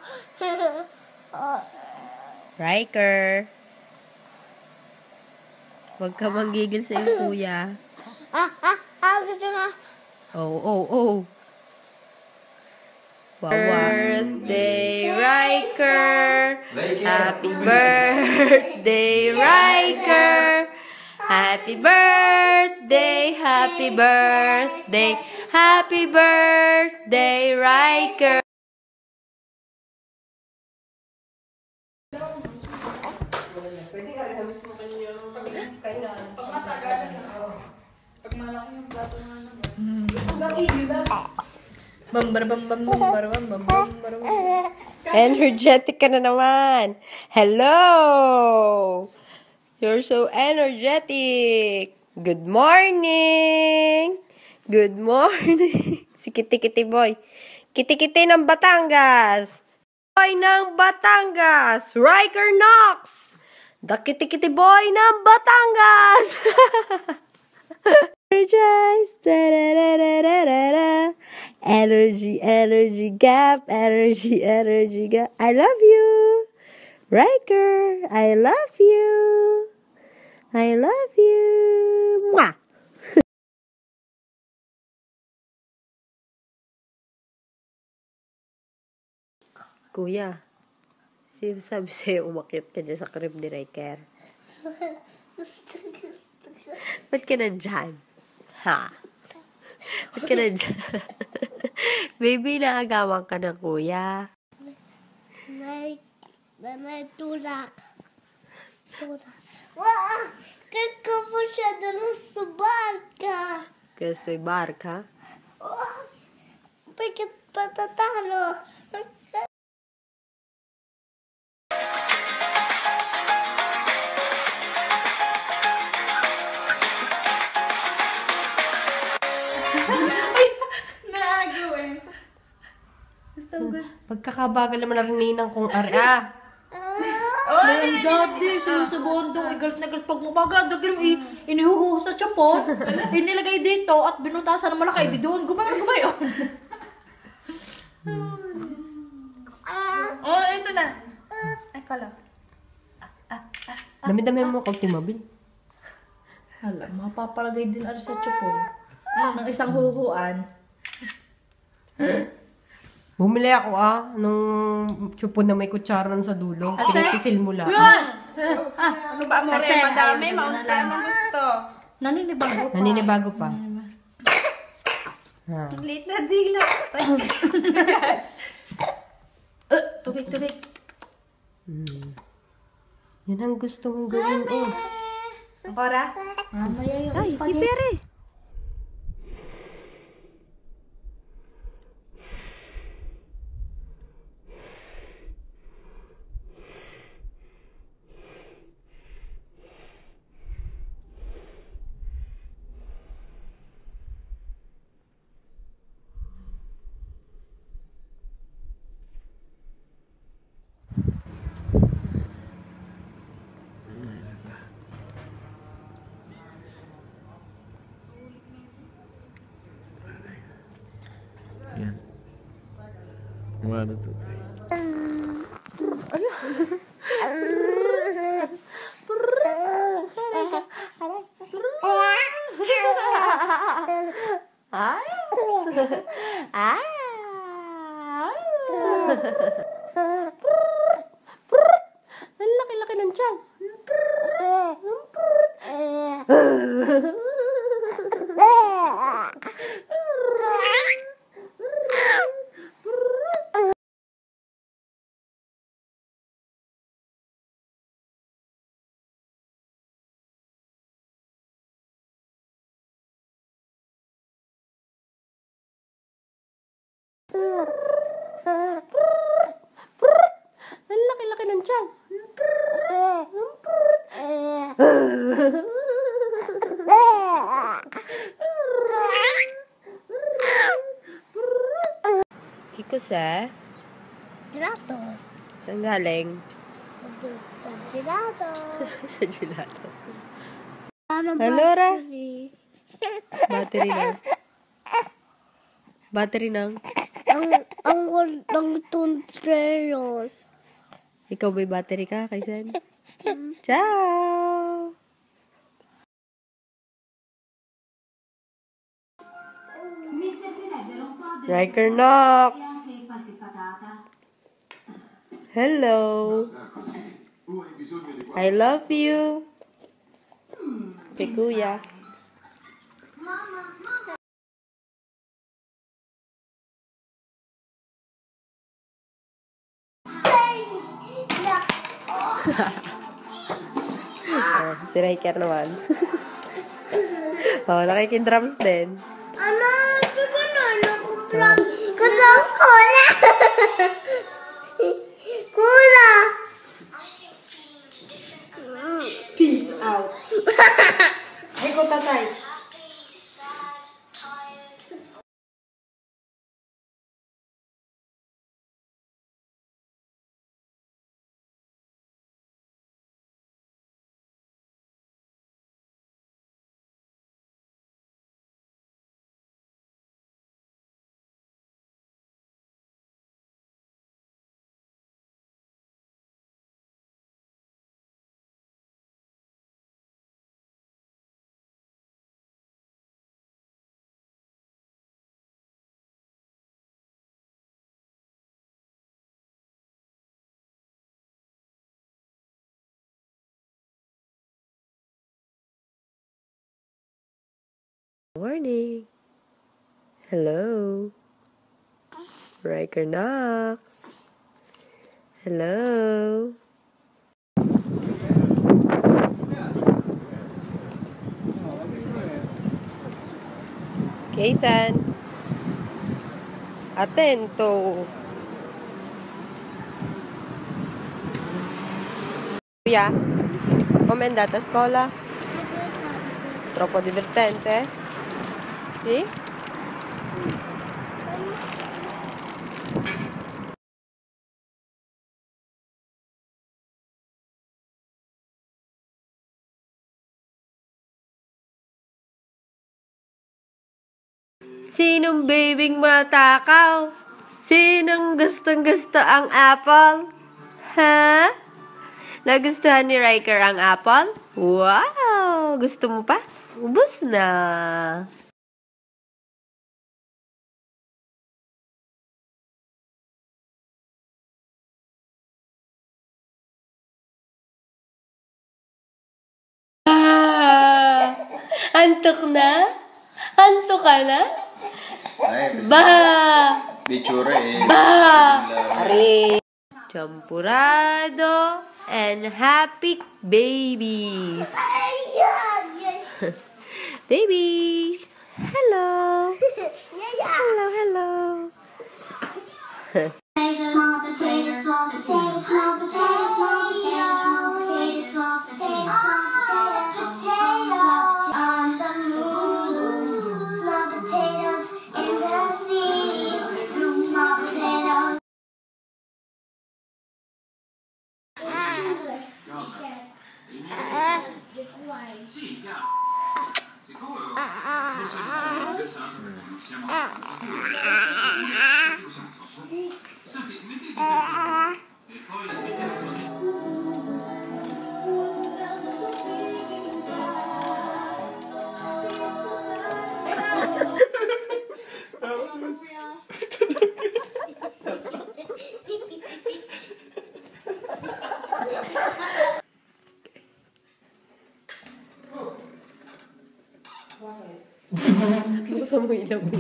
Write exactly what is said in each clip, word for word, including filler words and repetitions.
Riker. Huwag ka manggigil sa iyong kuya. Ah, ah, ah, gusto nga. Oh, oh, oh. Birthday, Riker. Happy birthday, Riker. Happy birthday, happy birthday, happy birthday, Riker. Pwede ka rin hamis mo kanyang kailan. Pag matagalan na ako. Pag malaki yung plato nga naman. Hanggang iyo na. Energetic ka na naman. Hello! You're so energetic. Good morning! Good morning! Si Kiti-Kiti Boy. Kiti-Kiti ng Batangas. Boy ng Batangas. Riker Knox. The Kiti-Kiti Boy ng Batangas. Energize. Da-da-da-da-da-da. Energy, energy gap, energy, energy gap. I love you. Riker, I love you. I love you. Mwah! Kuya, sino sabi sa'yo umakyat ka dyan sa crib ni Riker? Gusto, gusto, gusto. Ba't ka nandyan? Ha? Ba't ka nandyan? Baby, naagawan ka na, kuya. May, may tulak. Tulak. Wah! Kakapo siya doon sa barka. Gusto yung barka? Wah! Bakit patatalo? Pagkakabagal naman ang ninang kong ara. Oh, ay, daddy, sinusubuhan daw. Igalit na galit pag mabaga. Dagil mo, inihuhu sa tiyapo. Inilagay dito at binutasan ng malaki. Di doon, gumayon, gumayon. Oh, ito na. Ay, kala. Dami-dami mo kaunti mabil. Hala, mapapalagay din ano sa tiyapo. Ng isang huhuan. Bumili ako ah, nung chupo na may kutsaran sa dulo. Pinisisil mo lang. Ano ba, amore? Madami, maunti ang gusto. Naninibago pa. Naninibago pa. Ha. Late na dila. Tubig, tubig. Hmm. Yan ang gusto mong gawin eh. Angkora? Mamaya yung Ay, ipere. Yan. One, two, three. Ay. Ay. Ang laki-laki ng tiyan. Ang laki-laki ng tiyan. Kiko sa? Gelato. Saan galing? Sa, sa gelato. Sa gelato. Ano Hello, Ra? battery? Battery na. Battery ng. Ang Ang gandang tuntrayon. Ikaw may battery ka, Kaysen? Ciao! Riker Knox! Hello! I love you! Kay Kuya. Oh, si Riker naman. Oh, nakikidrums din. Ano? Hindi ko na nakumplang. Kasang cola. Cola. Peace out. Ay ko tatay. Morning. Hello. Riker Knox. Hello. Kaysen. Atento. Kuya. Come andata a scuola? Troppo divertente? Sì? Sinong babing matakaw? Sinong gustong-gusto ang apple? Ha? Nagustuhan ni Riker ang apple? Wow! Gusto mo pa? Ubus na! Ah! Antok na? Antok ka na? Ay, Ba! Bitsura eh. Ba! Are! Champurado and happy babies! Baby! Hello! Hello, hello! Small potatoes, small potatoes, small potatoes, small potatoes, small potatoes, small potatoes, on the moon, small potatoes in the sea, small potatoes. Sì, chiaro. Sicuro? Forse non sono interessato perché non siamo abbastanza figli. Usato. Senti, metti il microfono e poi metti la tua. Buksan mo ilaw mo.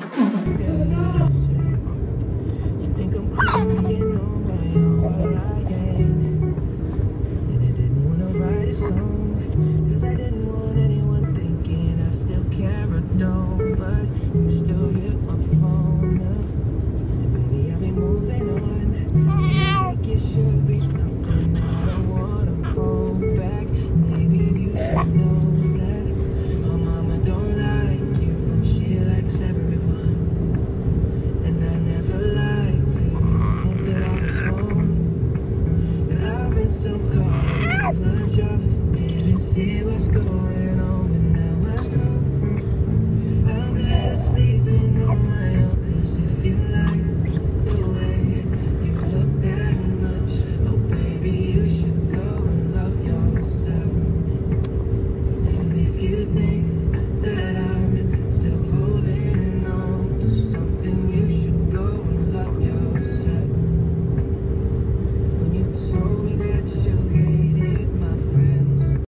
See what's going on.